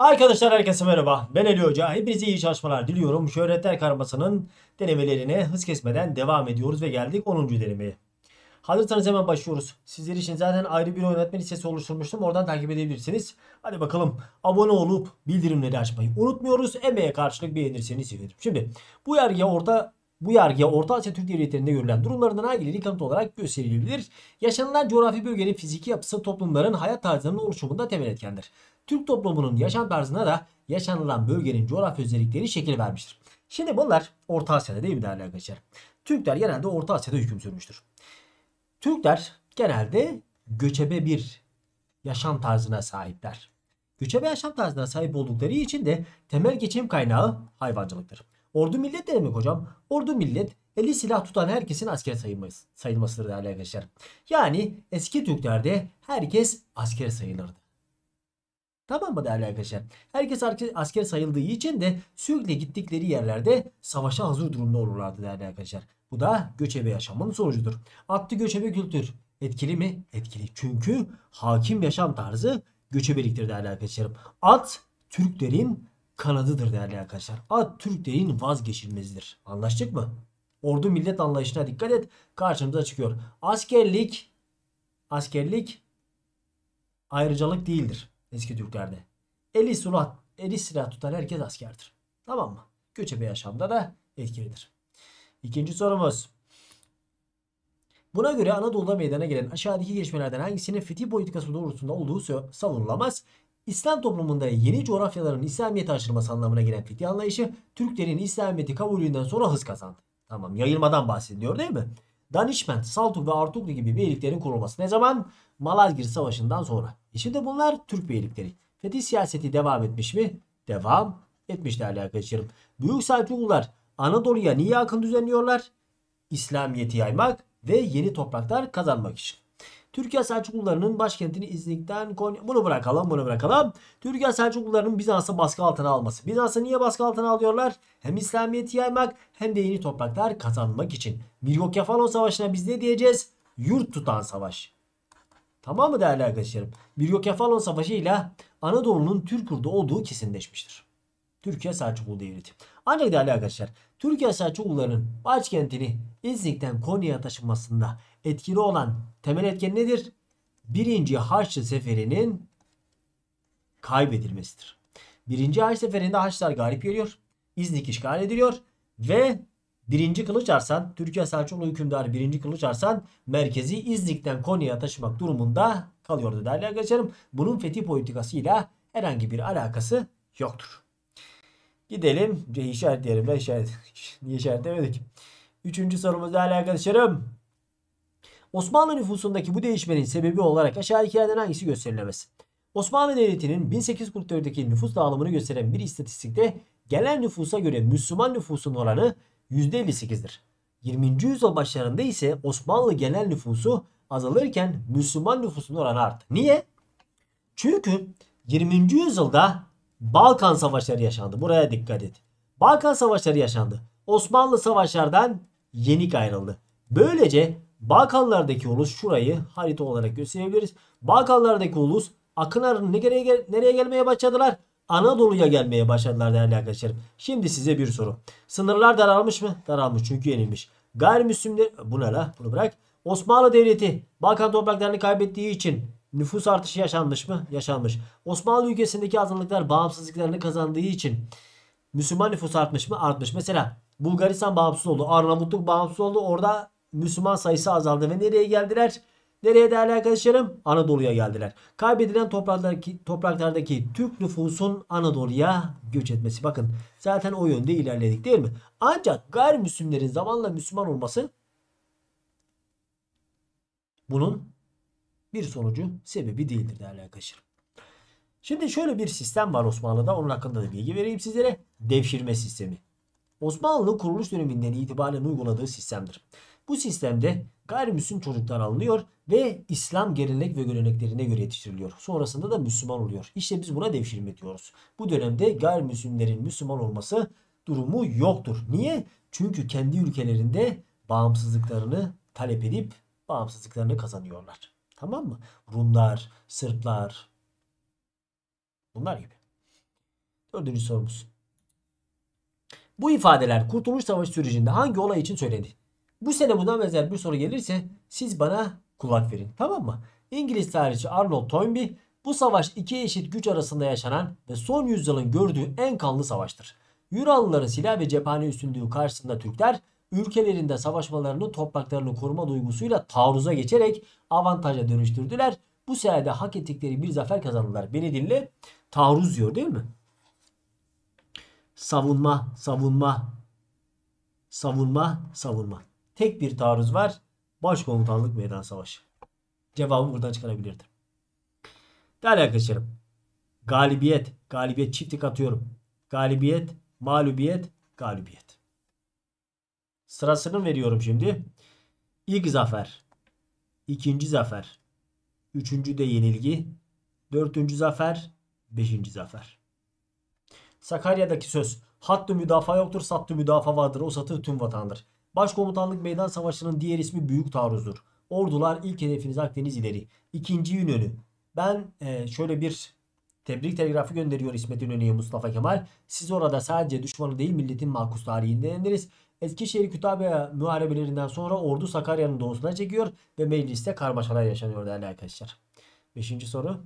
Arkadaşlar herkese merhaba. Ben Ali Hoca. Hepinize iyi çalışmalar diliyorum. Şöhretler Karması'nın denemelerine hız kesmeden devam ediyoruz ve geldik 10. denemeye. Hazırsanız hemen başlıyoruz. Sizler için zaten ayrı bir öğretmen listesi oluşturmuştum. Oradan takip edebilirsiniz. Hadi bakalım abone olup bildirimleri açmayı unutmuyoruz. Emeğe karşılık beğenirseniz sevinirim. Şimdi bu yargıya Orta Asya Türk Devletleri'nde görülen durumlarından hangileri kanıt olarak gösterilebilir? Yaşanılan coğrafi bölgenin fiziki yapısı toplumların hayat tarzlarının oluşumunda temel etkendir. Türk toplumunun yaşam tarzına da yaşanılan bölgenin coğrafi özellikleri şekil vermiştir. Şimdi bunlar Orta Asya'da değil mi değerli arkadaşlar? Türkler genelde Orta Asya'da hüküm sürmüştür. Türkler genelde göçebe bir yaşam tarzına sahipler. Göçebe yaşam tarzına sahip oldukları için de temel geçim kaynağı hayvancılıktır. Ordu millet ne demek hocam? Ordu millet eli silah tutan herkesin asker sayılmasıdır değerli arkadaşlar. Yani eski Türklerde herkes asker sayılırdı. Tamam mı değerli arkadaşlar? Herkes asker sayıldığı için de sürekli gittikleri yerlerde savaşa hazır durumda olurlardı değerli arkadaşlar. Bu da göçebe yaşamın sonucudur. Atlı göçebe kültür etkili mi? Etkili. Çünkü hakim yaşam tarzı göçebeliktir değerli arkadaşlarım. At Türklerin kanadıdır değerli arkadaşlar. At Türklerin vazgeçilmezidir. Anlaştık mı? Ordu millet anlayışına dikkat et. Karşımıza çıkıyor. Askerlik ayrıcalık değildir eski Türklerde. Eli silah tutan herkes askerdir. Tamam mı? Göçebe yaşamda da etkilidir. İkinci sorumuz. Buna göre Anadolu'da meydana gelen aşağıdaki gelişmelerden hangisinin fetih politikası doğrultusunda olduğu savunulamaz. İslam toplumunda yeni coğrafyaların İslamiyet'e açılması anlamına gelen fetih anlayışı Türklerin İslamiyet'i kabulünden sonra hız kazandı. Tamam, yayılmadan bahsediliyor değil mi? Danişment, Saltuk ve Artuklu gibi beyliklerin kurulması ne zaman? Malazgirt Savaşı'ndan sonra. Şimdi bunlar Türk beylikleri. Fetih siyaseti devam etmiş mi? Devam etmiş değerli arkadaşlarım. Büyük Selçuklular Anadolu'ya niye akın düzenliyorlar? İslamiyet'i yaymak ve yeni topraklar kazanmak için. Türkiye Selçuklularının başkentini İznik'ten Konya... Bunu bırakalım. Türkiye Selçuklularının Bizans'ı baskı altına alması. Bizans'ı niye baskı altına alıyorlar? Hem İslamiyet'i yaymak hem de yeni topraklar kazanmak için. Miryokefalon Savaşı'na biz ne diyeceğiz? Yurt tutan savaş. Tamam mı değerli arkadaşlarım? Miryokefalon Savaşı ile Anadolu'nun Türk yurdu olduğu kesinleşmiştir. Türkiye Selçuklu Devleti. Ancak değerli arkadaşlar, Türkiye Selçuklularının başkentini İznik'ten Konya'ya taşınmasında etkili olan temel etken nedir? Birinci Haçlı Seferi'nin kaybedilmesidir. Birinci Haçlı Seferi'nde Haçlılar galip geliyor. İznik işgal ediliyor ve birinci Kılıç Arslan, Türkiye Selçuklu hükümdarı birinci Kılıç Arslan merkezi İznik'ten Konya'ya taşımak durumunda kalıyordu değerli arkadaşlarım. Bunun fetih politikasıyla herhangi bir alakası yoktur. Gidelim. C'yi işaretleyelim. Niye işaretlemedik? Üçüncü sorumuz değerli arkadaşlarım. Osmanlı nüfusundaki bu değişmenin sebebi olarak aşağıdakilerden hangisi gösterilemez? Osmanlı Devleti'nin 1844'teki nüfus dağılımını gösteren bir istatistikte genel nüfusa göre Müslüman nüfusun oranı %58'dir. 20. yüzyıl başlarında ise Osmanlı genel nüfusu azalırken Müslüman nüfusun oranı arttı. Niye? Çünkü 20. yüzyılda Balkan Savaşları yaşandı. Buraya dikkat et. Balkan Savaşları yaşandı. Osmanlı savaşlardan yenik ayrıldı. Böylece Balkanlardaki ulus, şurayı harita olarak gösterebiliriz. Balkanlardaki ulus akınların nereye gelmeye başladılar? Anadolu'ya gelmeye başladılar değerli arkadaşlarım. Şimdi size bir soru. Sınırlar daralmış mı? Daralmış, çünkü yenilmiş. Gayrimüslimler, bu ne la? Bunu bırak. Osmanlı Devleti Balkan topraklarını kaybettiği için nüfus artışı yaşanmış mı? Yaşanmış. Osmanlı ülkesindeki azınlıklar bağımsızlıklarını kazandığı için Müslüman nüfus artmış mı? Artmış. Mesela Bulgaristan bağımsız oldu. Arnavutluk bağımsız oldu. Orada Müslüman sayısı azaldı ve nereye geldiler? Nereye değerli arkadaşlarım? Anadolu'ya geldiler. Kaybedilen topraklardaki Türk nüfusun Anadolu'ya göç etmesi. Bakın zaten o yönde ilerledik değil mi? Ancak gayrimüslimlerin zamanla Müslüman olması bunun bir sonucu, sebebi değildir değerli arkadaşlar. Şimdi şöyle bir sistem var Osmanlı'da. Onun hakkında da bilgi vereyim sizlere. Devşirme sistemi. Osmanlı'nın kuruluş döneminden itibaren uyguladığı sistemdir. Bu sistemde gayrimüslim çocuklar alınıyor ve İslam gelenek ve göreneklerine göre yetiştiriliyor. Sonrasında da Müslüman oluyor. İşte biz buna devşirme diyoruz. Bu dönemde gayrimüslimlerin Müslüman olması durumu yoktur. Niye? Çünkü kendi ülkelerinde bağımsızlıklarını talep edip bağımsızlıklarını kazanıyorlar. Tamam mı? Rumlar, Sırplar, bunlar gibi. Dördüncü sorumuz. Bu ifadeler Kurtuluş Savaşı sürecinde hangi olay için söylendi? Bu sene buna benzer bir soru gelirse siz bana kulak verin. Tamam mı? İngiliz tarihçi Arnold Toynbee, bu savaş iki eşit güç arasında yaşanan ve son yüzyılın gördüğü en kanlı savaştır. Yunanlıların silah ve cephane üstünlüğü karşısında Türkler ülkelerinde savaşmalarını topraklarını koruma duygusuyla taarruza geçerek avantaja dönüştürdüler. Bu sayede hak ettikleri bir zafer kazandılar. Beni dinle. Taarruz diyor değil mi? Savunma, savunma, savunma, savunma. Tek bir taarruz var. Başkomutanlık meydan savaşı. Cevabı buradan çıkarabilirdim. Değerli arkadaşlarım. Galibiyet, galibiyet çiftlik atıyorum. Galibiyet, mağlubiyet, galibiyet. Sırasını veriyorum şimdi. İlk zafer, ikinci zafer, üçüncü de yenilgi, dördüncü zafer, beşinci zafer. Sakarya'daki söz. Hattı müdafaa yoktur, sattı müdafaa vardır. O satır tüm vatandır. Başkomutanlık meydan savaşının diğer ismi büyük taarruzdur. Ordular ilk hedefiniz Akdeniz ileri. İkinci İnönü. Ben şöyle bir tebrik telgrafı gönderiyor İsmet İnönü'ye Mustafa Kemal. Siz orada sadece düşmanı değil milletin makus tarihindendiriniz. Eskişehir Kütahya muharebelerinden sonra ordu Sakarya'nın doğusuna çekiyor ve mecliste karmaşalar yaşanıyor değerli arkadaşlar. Beşinci soru.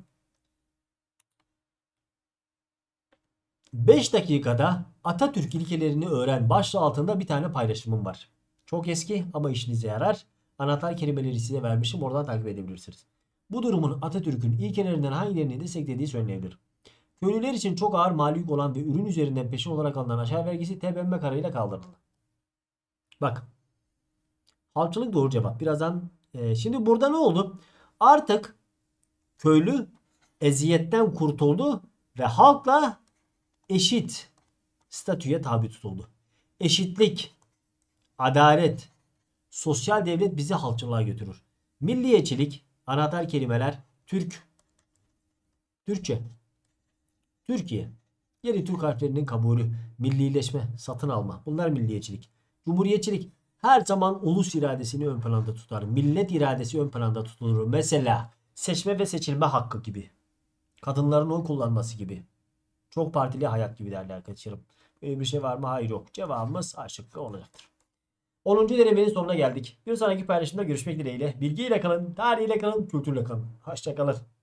5 dakikada Atatürk ilkelerini öğren başlığı altında bir tane paylaşımım var. Çok eski ama işinize yarar. Anahtar kelimeleri size vermişim. Oradan takip edebilirsiniz. Bu durumun Atatürk'ün ilkelerinden hangilerini desteklediği söylenebilir. Köylüler için çok ağır mali yük olan ve ürün üzerinden peşin olarak alınan aşağı vergisi TBMM kararıyla kaldırıldı. Bak. Halkçılık doğru cevap. Birazdan şimdi burada ne oldu? Artık köylü eziyetten kurtuldu ve halkla eşit statüye tabi tutuldu. Eşitlik, adalet, sosyal devlet bizi halkçılığa götürür. Milliyetçilik, anahtar kelimeler, Türk, Türkçe, Türkiye, yeni Türk harflerinin kabulü, millileşme, satın alma. Bunlar milliyetçilik. Cumhuriyetçilik her zaman ulus iradesini ön planda tutar. Millet iradesi ön planda tutulur. Mesela seçme ve seçilme hakkı gibi. Kadınların oy kullanması gibi. Çok partili hayat gibi değerli arkadaşlarım. Böyle bir şey var mı? Hayır yok. Cevabımız A şıkkı olacaktır. 10. denemenin sonuna geldik. Bir sonraki paylaşımda görüşmek dileğiyle. Bilgiyle kalın, tarihiyle kalın, kültürle kalın. Hoşça kalın.